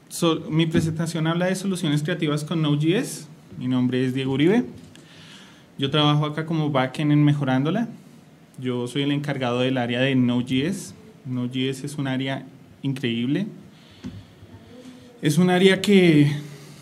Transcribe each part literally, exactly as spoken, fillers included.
So, mi presentación habla de soluciones creativas con Node.js. Mi nombre es Diego Uribe. Yo trabajo acá como backend en Mejorándola. Yo soy el encargado del área de Node.js. Node.js es un área increíble. Es un área que,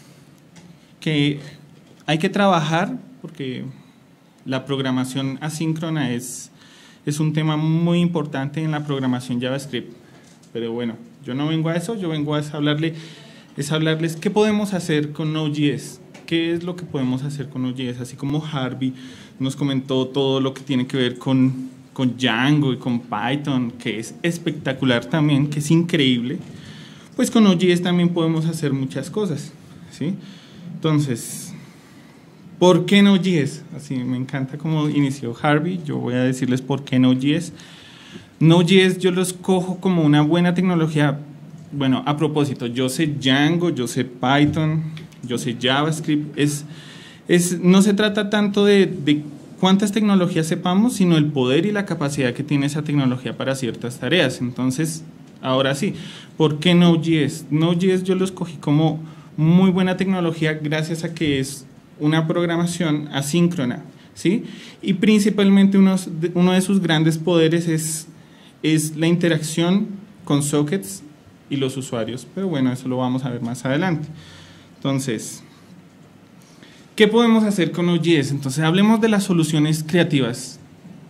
que hay que trabajar porque la programación asíncrona es, es un tema muy importante en la programación JavaScript. Pero bueno, yo no vengo a eso, yo vengo a hablarle, es hablarles qué podemos hacer con Node.js. ¿Qué es lo que podemos hacer con Node.js? Así como Harvey nos comentó todo lo que tiene que ver con, con Django y con Python, que es espectacular también, que es increíble, pues con Node.js también podemos hacer muchas cosas, ¿sí? Entonces, ¿por qué Node.js? Así me encanta cómo inició Harvey, yo voy a decirles por qué Node.js. Node.js yo lo escojo como una buena tecnología. Bueno, a propósito, yo sé Django, yo sé Python, yo sé JavaScript. Es, es, no se trata tanto de, de cuántas tecnologías sepamos, sino el poder y la capacidad que tiene esa tecnología para ciertas tareas. Entonces, ahora sí, ¿por qué Node.js? Node.js yo lo escogí como muy buena tecnología gracias a que es una programación asíncrona, ¿sí? Y principalmente unos, uno de sus grandes poderes es, es la interacción con sockets y los usuarios. Pero bueno, eso lo vamos a ver más adelante. Entonces, ¿qué podemos hacer con Node.js? Entonces, hablemos de las soluciones creativas.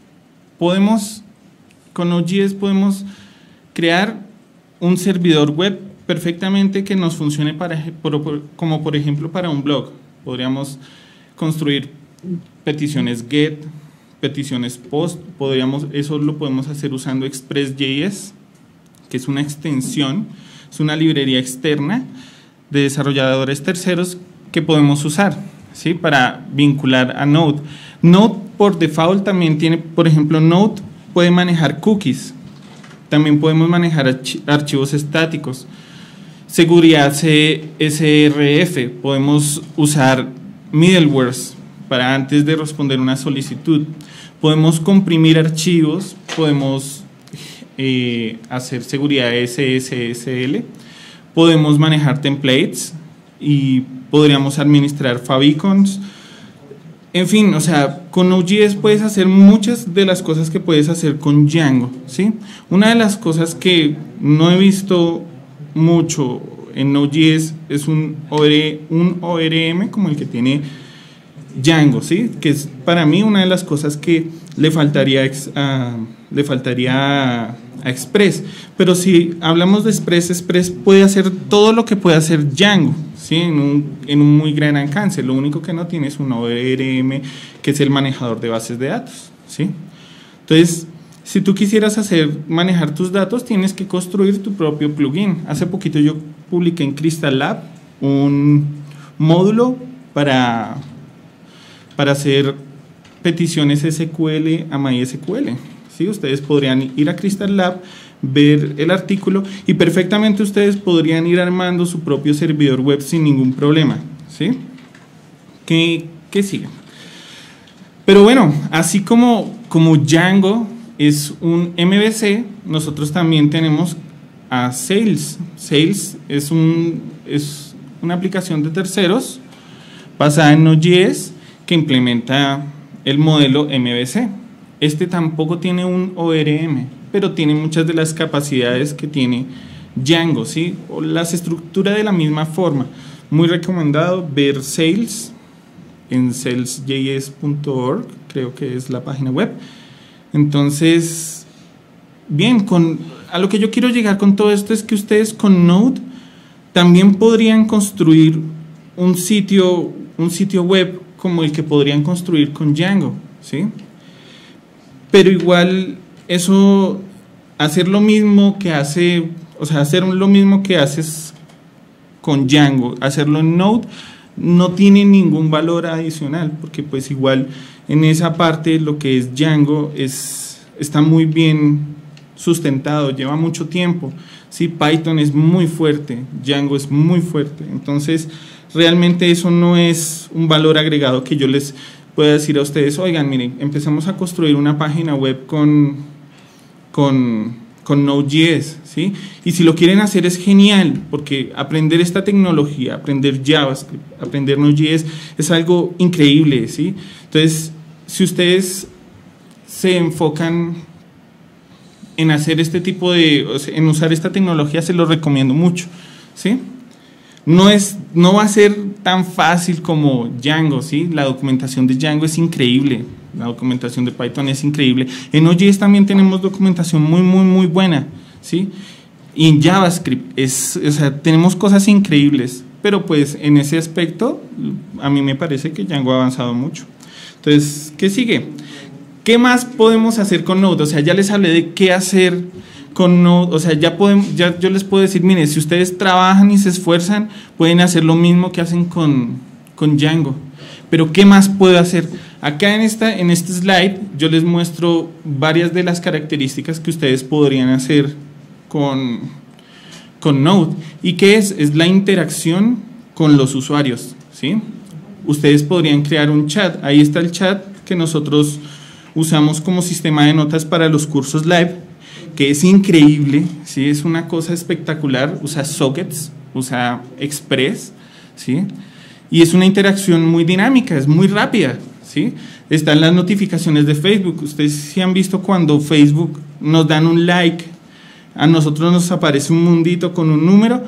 Podemos, con Node.js podemos crear un servidor web perfectamente que nos funcione para, como por ejemplo para un blog. Podríamos construir peticiones get, peticiones post, podríamos, eso lo podemos hacer usando Express.js, que es una extensión, es una librería externa de desarrolladores terceros que podemos usar, ¿sí? Para vincular a Node. Node por default también tiene, por ejemplo, Node puede manejar cookies, también podemos manejar arch archivos estáticos, seguridad C S R F, podemos usar middlewares para antes de responder una solicitud, podemos comprimir archivos, podemos eh, hacer seguridad S S S L, podemos manejar templates y podríamos administrar favicons. En fin, o sea, con Node.js puedes hacer muchas de las cosas que puedes hacer con Django, ¿sí? Una de las cosas que no he visto mucho en Node.js es un, O R, un O R M como el que tiene Django, ¿sí? Que es para mí una de las cosas que le faltaría, a, le faltaría a, a Express. Pero si hablamos de Express, Express puede hacer todo lo que puede hacer Django, ¿sí? En un, en un muy gran alcance. Lo único que no tiene es un O R M, que es el manejador de bases de datos, ¿sí? Entonces, si tú quisieras hacer, manejar tus datos, tienes que construir tu propio plugin. Hace poquito yo publiqué en Crystal Lab un módulo para, para hacer peticiones S Q L a MySQL, ¿sí? Ustedes podrían ir a Crystal Lab, ver el artículo y perfectamente ustedes podrían ir armando su propio servidor web sin ningún problema, ¿sí? ¿Qué, qué sigue? Pero bueno, así como, como Django es un M V C, nosotros también tenemos a Sails. Sails es, un, es una aplicación de terceros basada en Node.js que implementa el modelo M V C. Este tampoco tiene un O R M, pero tiene muchas de las capacidades que tiene Django, ¿sí? O las estructura de la misma forma. Muy recomendado ver Sails en sails punto j s punto org, creo que es la página web. Entonces, bien, con, a lo que yo quiero llegar con todo esto es que ustedes con Node también podrían construir un sitio, un sitio web como el que podrían construir con Django, ¿sí? Pero igual eso, hacer lo mismo que hace, o sea, hacer lo mismo que haces con Django, hacerlo en Node, no tiene ningún valor adicional, porque pues igual en esa parte lo que es Django es, está muy bien sustentado, lleva mucho tiempo, ¿sí? Python es muy fuerte, Django es muy fuerte, entonces realmente eso no es un valor agregado que yo les pueda decir a ustedes, oigan, miren, empezamos a construir una página web con, con, con Node.js, ¿sí? Y si lo quieren hacer es genial, porque aprender esta tecnología, aprender JavaScript, aprender Node.js es algo increíble, ¿sí? Entonces, si ustedes se enfocan en hacer este tipo de, o sea, en usar esta tecnología, se lo recomiendo mucho, ¿sí? No, es, no va a ser tan fácil como Django, ¿sí? La documentación de Django es increíble, la documentación de Python es increíble. En Node.js también tenemos documentación muy, muy, muy buena, ¿sí? Y en JavaScript, es, o sea, tenemos cosas increíbles, pero pues en ese aspecto, a mí me parece que Django ha avanzado mucho. Entonces, ¿qué sigue? ¿Qué más podemos hacer con Node? O sea, ya les hablé de qué hacer con Node, o sea, ya, podemos, ya yo les puedo decir, mire, si ustedes trabajan y se esfuerzan, pueden hacer lo mismo que hacen con, con Django. Pero ¿qué más puedo hacer? Acá en, esta, en este slide yo les muestro varias de las características que ustedes podrían hacer con, con Node. ¿Y qué es? Es la interacción con los usuarios, ¿sí? Ustedes podrían crear un chat. Ahí está el chat que nosotros usamos como sistema de notas para los cursos live, que es increíble, ¿sí? Es una cosa espectacular. Usa sockets, usa express, ¿sí? Y es una interacción muy dinámica, es muy rápida, ¿sí? Están las notificaciones de Facebook. Ustedes sí han visto cuando Facebook nos dan un like, a nosotros nos aparece un mundito con un número.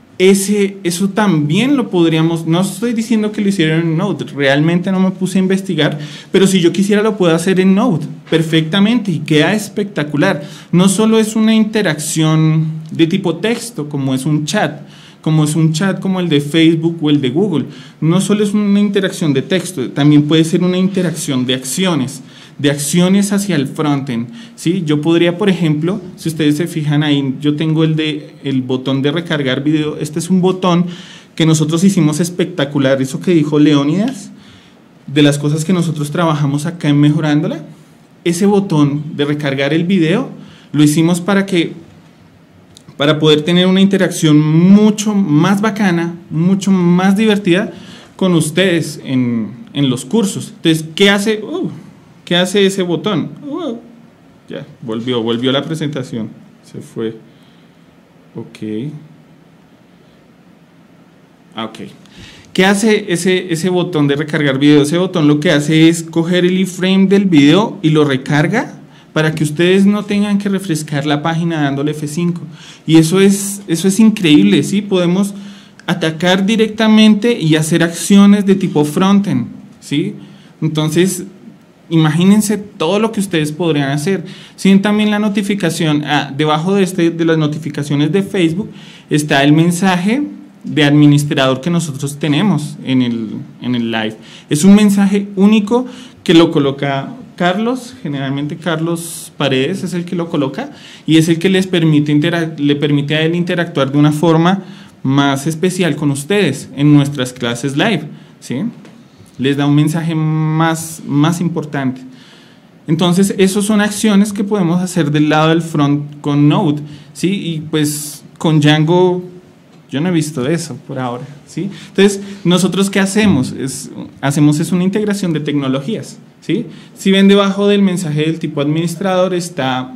Ese, eso también lo podríamos, no estoy diciendo que lo hicieran en Node, realmente no me puse a investigar, pero si yo quisiera lo puedo hacer en Node perfectamente y queda espectacular. No solo es una interacción de tipo texto, como es un chat, como es un chat como el de Facebook o el de Google, no solo es una interacción de texto, también puede ser una interacción de acciones, de acciones hacia el frontend, ¿sí? Yo podría, por ejemplo, si ustedes se fijan ahí, yo tengo el, de, el botón de recargar video. Este es un botón que nosotros hicimos espectacular, eso que dijo Leónidas, de las cosas que nosotros trabajamos acá en Mejorándola. Ese botón de recargar el video lo hicimos para que, para poder tener una interacción mucho más bacana, mucho más divertida con ustedes en, en los cursos. Entonces, ¿qué hace? Uh, ¿Qué hace ese botón? Uh, ya, volvió, volvió la presentación. Se fue. Ok. Ah, ok. ¿Qué hace ese, ese botón de recargar video? Ese botón lo que hace es coger el iframe del video y lo recarga para que ustedes no tengan que refrescar la página dándole F cinco. Y eso es, eso es increíble, ¿sí? Podemos atacar directamente y hacer acciones de tipo frontend, ¿sí? Entonces, imagínense todo lo que ustedes podrían hacer. Si también la notificación, ah, debajo de, este, de las notificaciones de Facebook está el mensaje de administrador que nosotros tenemos en el, en el live. Es un mensaje único que lo coloca Carlos, generalmente Carlos Paredes es el que lo coloca y es el que les permite, le permite a él interactuar de una forma más especial con ustedes en nuestras clases live, ¿sí? Les da un mensaje más, más importante. Entonces, esas son acciones que podemos hacer del lado del front con Node, ¿sí? Y pues con Django yo no he visto eso por ahora, ¿sí? Entonces, ¿nosotros qué hacemos? Es, hacemos es una integración de tecnologías, ¿sí? Si ven debajo del mensaje del tipo administrador está,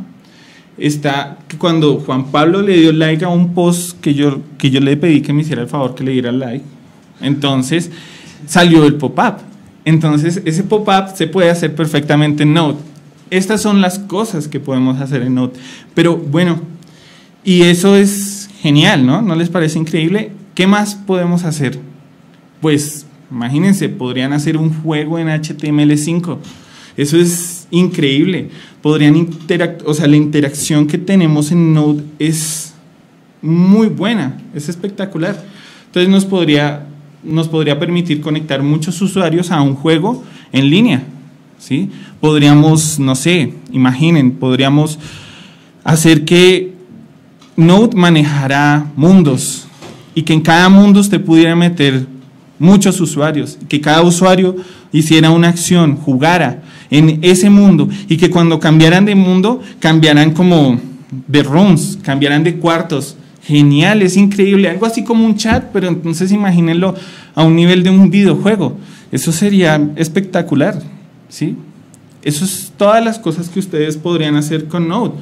está que cuando Juan Pablo le dio like a un post que yo, que yo le pedí que me hiciera el favor que le diera like, entonces salió el pop-up. Entonces, ese pop-up se puede hacer perfectamente en Node. Estas son las cosas que podemos hacer en Node. Pero bueno, y eso es genial, ¿no? ¿No les parece increíble? ¿Qué más podemos hacer? Pues, imagínense, podrían hacer un juego en H T M L cinco. Eso es increíble. Podrían interactuar, o sea, la interacción que tenemos en Node es muy buena, es espectacular. Entonces, nos podría... nos podría permitir conectar muchos usuarios a un juego en línea, ¿sí? Podríamos, no sé, imaginen, podríamos hacer que Node manejara mundos y que en cada mundo usted pudiera meter muchos usuarios, que cada usuario hiciera una acción, jugara en ese mundo y que cuando cambiaran de mundo, cambiaran como de rooms, cambiaran de cuartos. Genial, es increíble, algo así como un chat, pero entonces imagínenlo a un nivel de un videojuego. Eso sería espectacular, ¿sí? Eso es todas las cosas que ustedes podrían hacer con Node.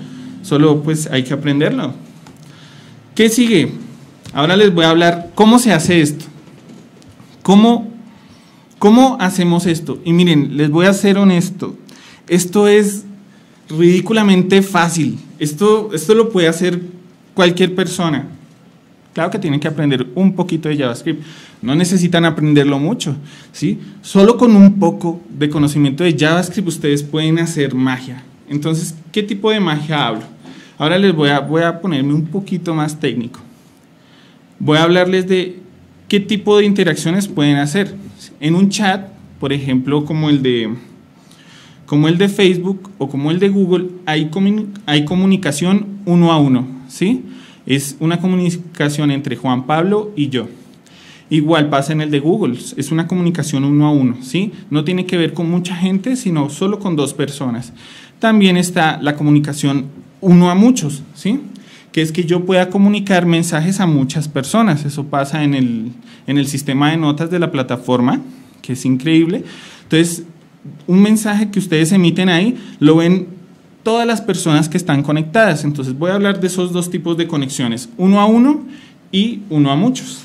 solo pues hay que aprenderlo. ¿Qué sigue? Ahora les voy a hablar cómo se hace esto. ¿Cómo, cómo hacemos esto? Y miren, les voy a ser honesto. Esto es ridículamente fácil. Esto, esto lo puede hacer cualquier persona. Claro que tienen que aprender un poquito de JavaScript. No necesitan aprenderlo mucho, ¿sí? Solo con un poco de conocimiento de JavaScript ustedes pueden hacer magia. Entonces, ¿qué tipo de magia hablo? Ahora les voy a, voy a ponerme un poquito más técnico. Voy a hablarles de qué tipo de interacciones pueden hacer. En un chat, por ejemplo, como el de, como el de Facebook o como el de Google, hay, comun, hay comunicación uno a uno, ¿sí? Es una comunicación entre Juan Pablo y yo. Igual pasa en el de Google, es una comunicación uno a uno, ¿sí? No tiene que ver con mucha gente, sino solo con dos personas. También está la comunicación uno a muchos, ¿sí? Que es que yo pueda comunicar mensajes a muchas personas. Eso pasa en el, en el sistema de notas de la plataforma, que es increíble. Entonces, un mensaje que ustedes emiten ahí, lo ven todas las personas que están conectadas. Entonces voy a hablar de esos dos tipos de conexiones, uno a uno y uno a muchos.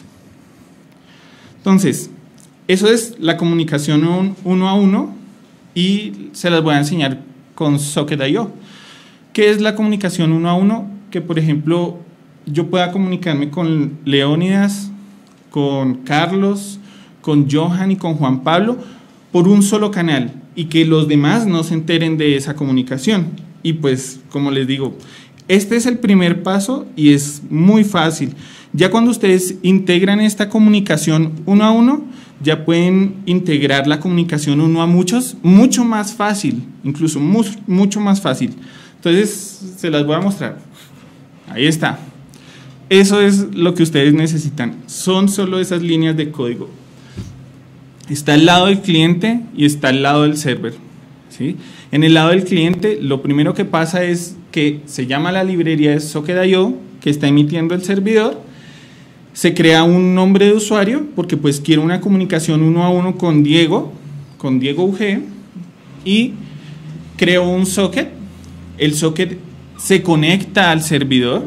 Entonces, eso es la comunicación uno a uno y se las voy a enseñar con Socket punto i o. ¿Qué es la comunicación uno a uno? Que por ejemplo yo pueda comunicarme con Leónidas, con Carlos, con Johan y con Juan Pablo por un solo canal y que los demás no se enteren de esa comunicación. Y pues, como les digo, este es el primer paso y es muy fácil. Ya cuando ustedes integran esta comunicación uno a uno, ya pueden integrar la comunicación uno a muchos, mucho más fácil, incluso mucho, mucho más fácil. Entonces, se las voy a mostrar. Ahí está. Eso es lo que ustedes necesitan. Son solo esas líneas de código. Está al lado del cliente y está al lado del server, ¿sí? En el lado del cliente, lo primero que pasa es que se llama la librería de Socket punto i o que está emitiendo el servidor, se crea un nombre de usuario, porque pues quiero una comunicación uno a uno con Diego, con Diego U G, y creo un socket, el socket se conecta al servidor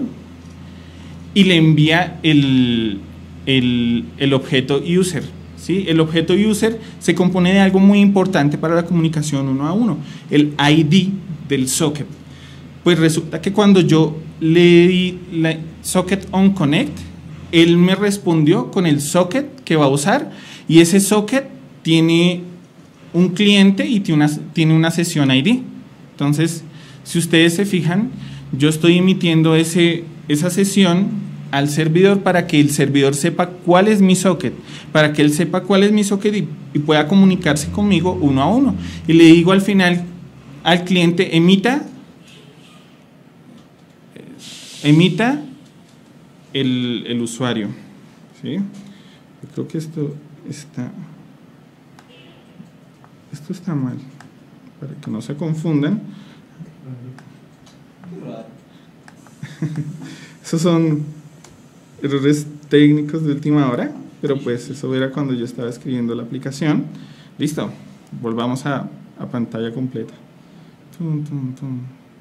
y le envía el, el, el objeto user. ¿Sí? El objeto user se compone de algo muy importante para la comunicación uno a uno, el I D del socket. Pues resulta que cuando yo le di la socket on connect, él me respondió con el socket que va a usar y ese socket tiene un cliente y tiene una, tiene una sesión I D. Entonces, si ustedes se fijan, yo estoy emitiendo ese, esa sesión al servidor para que el servidor sepa cuál es mi socket, para que él sepa cuál es mi socket y, y pueda comunicarse conmigo uno a uno. Y le digo al final al cliente, emita, emita el, el usuario. ¿Sí? Yo creo que esto está, esto está mal, para que no se confundan. Esos son errores técnicos de última hora, pero pues eso era cuando yo estaba escribiendo la aplicación. Listo, volvamos a, a pantalla completa. Tum, tum, tum.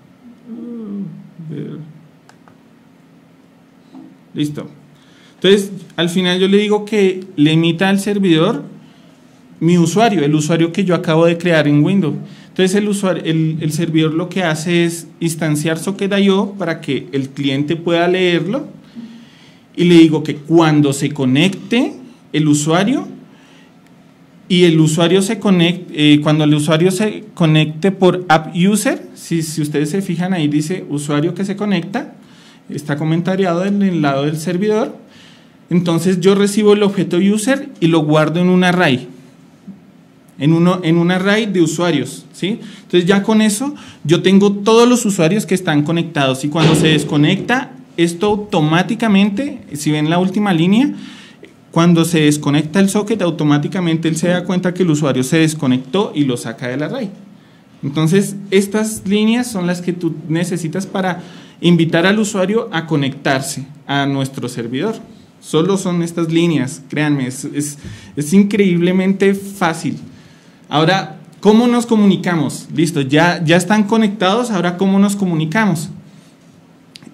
Listo. Entonces, al final yo le digo que le emita al servidor mi usuario, el usuario que yo acabo de crear en Windows. Entonces, el, usuario, el, el servidor lo que hace es instanciar Socket punto i o para que el cliente pueda leerlo. Y le digo que cuando se conecte el usuario y el usuario se conecte, eh, cuando el usuario se conecte por app user, si, si ustedes se fijan ahí dice usuario que se conecta, está comentariado en el lado del servidor, entonces yo recibo el objeto user y lo guardo en un array, en, uno, en un array de usuarios, ¿sí? Entonces ya con eso yo tengo todos los usuarios que están conectados y cuando se desconecta, esto automáticamente, si ven la última línea, cuando se desconecta el socket, automáticamente él se da cuenta que el usuario se desconectó y lo saca del array. Entonces, estas líneas son las que tú necesitas para invitar al usuario a conectarse a nuestro servidor. Solo son estas líneas, créanme, es, es, es increíblemente fácil. Ahora, ¿cómo nos comunicamos? Listo, ya, ya están conectados, ahora ¿cómo nos comunicamos?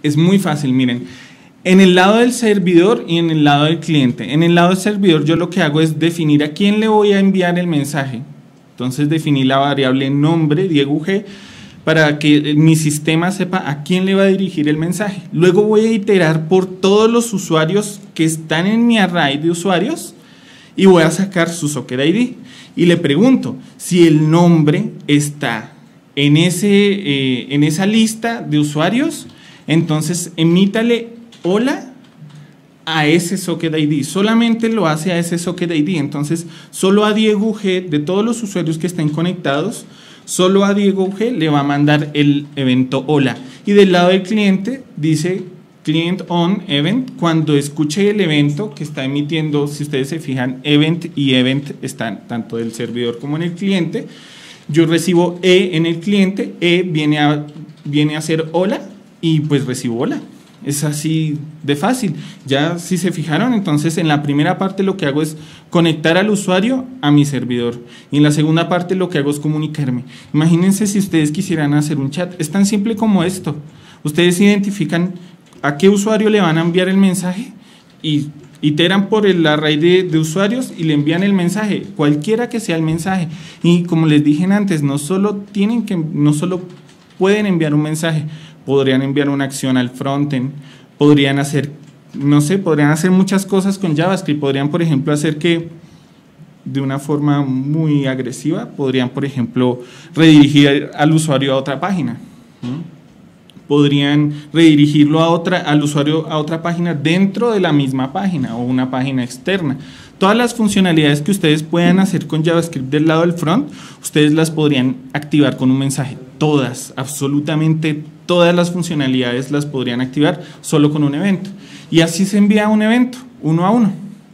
Es muy fácil, miren. En el lado del servidor y en el lado del cliente. En el lado del servidor yo lo que hago es definir a quién le voy a enviar el mensaje. Entonces definí la variable nombre, Diego G, para que mi sistema sepa a quién le va a dirigir el mensaje. Luego voy a iterar por todos los usuarios que están en mi array de usuarios y voy a sacar su socket I D. Y le pregunto si el nombre está en, ese, eh, en esa lista de usuarios, entonces emítale hola a ese socket I D, solamente lo hace a ese socket I D. Entonces solo a Diego G, de todos los usuarios que estén conectados, solo a Diego G le va a mandar el evento hola. Y del lado del cliente dice client on event, cuando escuche el evento que está emitiendo. Si ustedes se fijan, event y event están tanto del servidor como en el cliente. Yo recibo E en el cliente, E viene a, viene a ser hola y pues recibo hola. Es así de fácil. Ya si se fijaron, entonces en la primera parte lo que hago es conectar al usuario a mi servidor. Y en la segunda parte lo que hago es comunicarme. Imagínense si ustedes quisieran hacer un chat. Es tan simple como esto. Ustedes identifican a qué usuario le van a enviar el mensaje y iteran por el array de, de usuarios y le envían el mensaje, cualquiera que sea el mensaje. Y como les dije antes, no solo tienen que, no solo pueden enviar un mensaje, podrían enviar una acción al frontend, podrían hacer, no sé, podrían hacer muchas cosas con JavaScript. Podrían, por ejemplo, hacer que de una forma muy agresiva, podrían, por ejemplo, redirigir al usuario a otra página. ¿Mm? Podrían redirigirlo a otra, al usuario a otra página dentro de la misma página o una página externa. Todas las funcionalidades que ustedes puedan hacer con JavaScript del lado del front, ustedes las podrían activar con un mensaje. Todas, absolutamente todas las funcionalidades las podrían activar solo con un evento. Y así se envía un evento, uno a uno.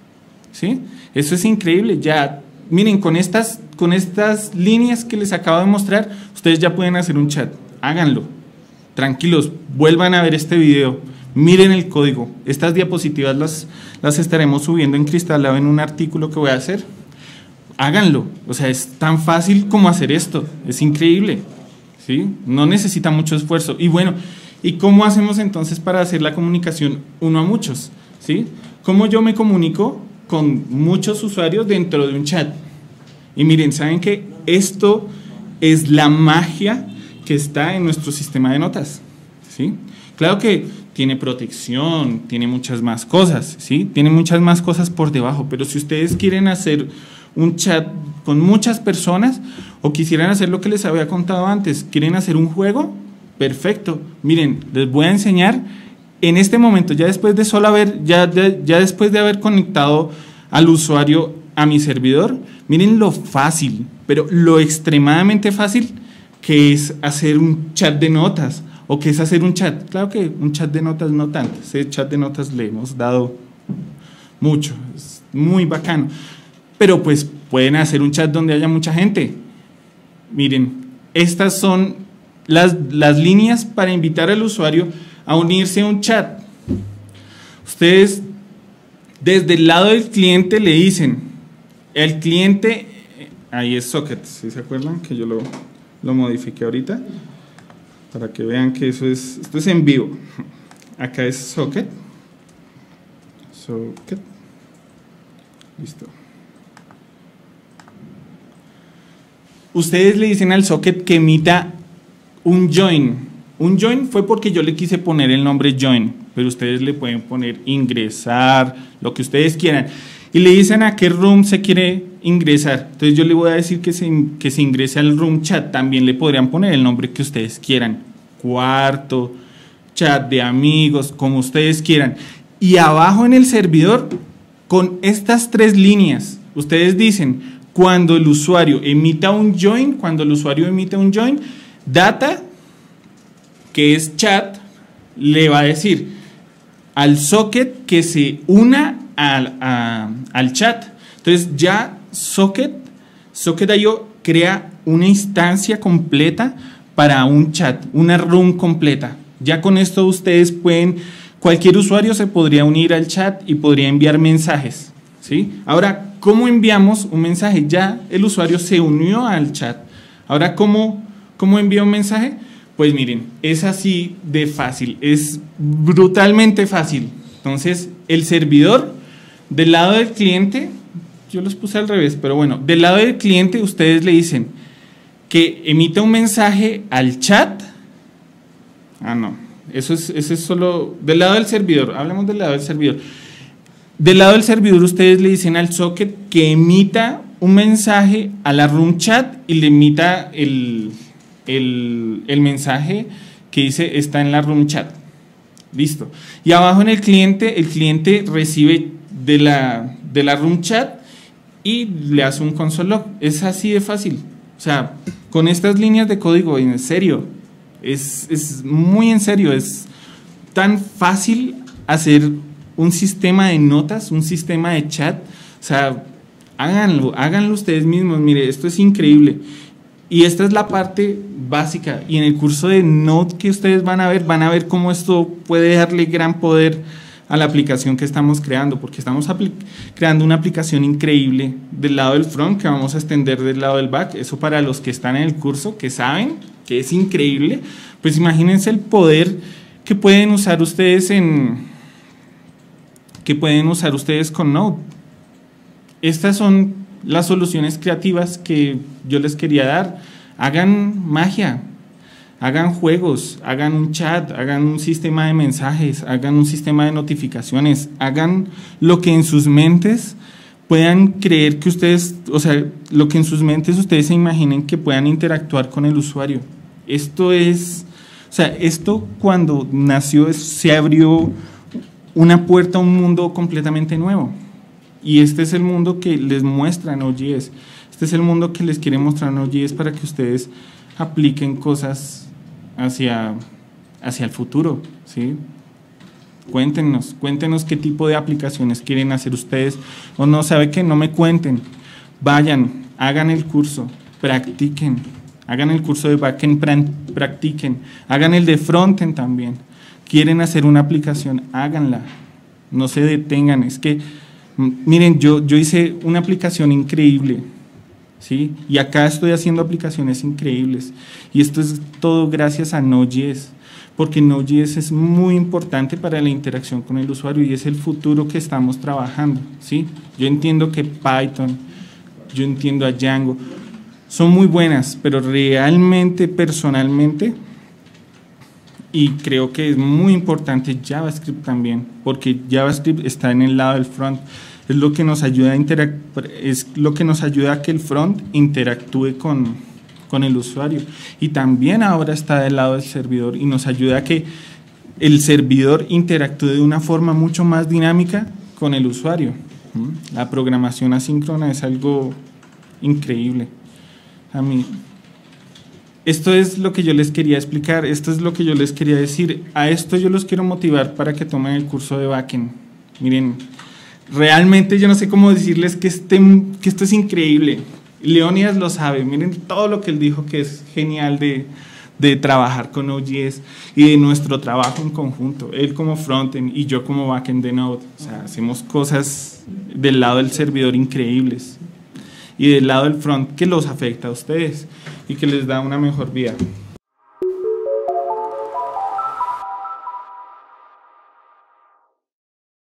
¿Sí? Eso es increíble. Ya, miren, con estas, con estas líneas que les acabo de mostrar, ustedes ya pueden hacer un chat. Háganlo. Tranquilos, vuelvan a ver este video, miren el código. Estas diapositivas las, las estaremos subiendo en Crystal Lab en un artículo que voy a hacer. Háganlo, o sea, es tan fácil como hacer esto, es increíble, ¿sí? No necesita mucho esfuerzo. Y bueno, ¿y cómo hacemos entonces para hacer la comunicación uno a muchos? ¿Sí? ¿Cómo yo me comunico con muchos usuarios dentro de un chat? Y miren, ¿saben qué? Esto es la magia que está en nuestro sistema de notas, ¿sí? Claro que tiene protección, tiene muchas más cosas, ¿sí? Tiene muchas más cosas por debajo, pero si ustedes quieren hacer un chat con muchas personas o quisieran hacer lo que les había contado antes, quieren hacer un juego, perfecto. Miren, les voy a enseñar en este momento, ya después de solo haber, ya, ya, ya después de haber conectado al usuario a mi servidor, miren lo fácil, pero lo extremadamente fácil que es hacer un chat de notas, o que es hacer un chat. Claro que un chat de notas no tanto, ese chat de notas le hemos dado mucho, es muy bacano, pero pues pueden hacer un chat donde haya mucha gente. Miren, estas son las, las líneas para invitar al usuario a unirse a un chat. Ustedes desde el lado del cliente le dicen, el cliente, ahí es socket, ¿sí se acuerdan que yo lo lo modifiqué ahorita para que vean que eso es, esto es en vivo. Acá es socket, socket, listo. Ustedes le dicen al socket que emita un join. Un join fue porque yo le quise poner el nombre join, pero ustedes le pueden poner ingresar, lo que ustedes quieran. Y le dicen a qué room se quiere ingresar. Entonces yo le voy a decir que se, que se ingrese al room chat. También le podrían poner el nombre que ustedes quieran. Cuarto, chat de amigos, como ustedes quieran. Y abajo en el servidor, con estas tres líneas, ustedes dicen, cuando el usuario emita un join, cuando el usuario emite un join, data, que es chat, le va a decir al socket que se una Al, a, al chat. Entonces ya socket socket punto i o crea una instancia completa para un chat, una room completa. Ya con esto ustedes pueden, cualquier usuario se podría unir al chat y podría enviar mensajes, ¿sí? Ahora, ¿cómo enviamos un mensaje? Ya el usuario se unió al chat. Ahora, ¿cómo, cómo envía un mensaje? Pues miren, es así de fácil, es brutalmente fácil. Entonces, el servidor del lado del cliente, yo los puse al revés, pero bueno, del lado del cliente ustedes le dicen que emita un mensaje al chat. Ah, no, eso es, eso es solo del lado del servidor, hablemos del lado del servidor. Del lado del servidor ustedes le dicen al socket que emita un mensaje a la room chat y le emita el, el, el mensaje que dice está en la room chat. Listo. Y abajo en el cliente, el cliente recibe de la, de la room chat y le hace un console log. Es así de fácil. O sea, con estas líneas de código, en serio, es, es muy en serio, es tan fácil hacer un sistema de notas, un sistema de chat. O sea, háganlo, háganlo ustedes mismos. Mire, esto es increíble. Y esta es la parte básica. Y en el curso de Node que ustedes van a ver, van a ver cómo esto puede darle gran poder a la aplicación que estamos creando, porque estamos creando una aplicación increíble del lado del front que vamos a extender del lado del back. Eso para los que están en el curso, que saben que es increíble, pues imagínense el poder que pueden usar ustedes en que pueden usar ustedes con Node. Estas son las soluciones creativas que yo les quería dar. Hagan magia, hagan juegos, hagan un chat, hagan un sistema de mensajes, hagan un sistema de notificaciones, hagan lo que en sus mentes puedan creer que ustedes, o sea, lo que en sus mentes ustedes se imaginen que puedan interactuar con el usuario. Esto es, o sea, esto cuando nació se abrió una puerta a un mundo completamente nuevo. Y este es el mundo que les muestra Node.js. Este es el mundo que les quiere mostrar Node.js para que ustedes apliquen cosas hacia, hacia el futuro, ¿sí? Cuéntenos, cuéntenos qué tipo de aplicaciones quieren hacer ustedes. O no, ¿sabe qué? No me cuenten. Vayan, hagan el curso, practiquen. Hagan el curso de backend, practiquen. Hagan el de frontend también. Quieren hacer una aplicación, háganla. No se detengan. Es que, miren, yo, yo hice una aplicación increíble, ¿sí? Y acá estoy haciendo aplicaciones increíbles. Y esto es todo gracias a Node.js, porque Node.js es muy importante para la interacción con el usuario y es el futuro que estamos trabajando, ¿sí? Yo entiendo que Python, yo entiendo a Django, son muy buenas, pero realmente, personalmente, y creo que es muy importante JavaScript también, porque JavaScript está en el lado del front. Es lo que nos ayuda a interac- es lo que nos ayuda a que el front interactúe con, con el usuario. Y también ahora está del lado del servidor y nos ayuda a que el servidor interactúe de una forma mucho más dinámica con el usuario. La programación asíncrona es algo increíble. A mí, esto es lo que yo les quería explicar, esto es lo que yo les quería decir. A esto yo los quiero motivar para que tomen el curso de backend. Miren, realmente yo no sé cómo decirles que, este, que esto es increíble. Leonidas lo sabe, miren todo lo que él dijo que es genial de, de trabajar con Node.js y de nuestro trabajo en conjunto. Él como frontend y yo como backend de Node. O sea, hacemos cosas del lado del servidor increíbles y del lado del front que los afecta a ustedes y que les da una mejor vida.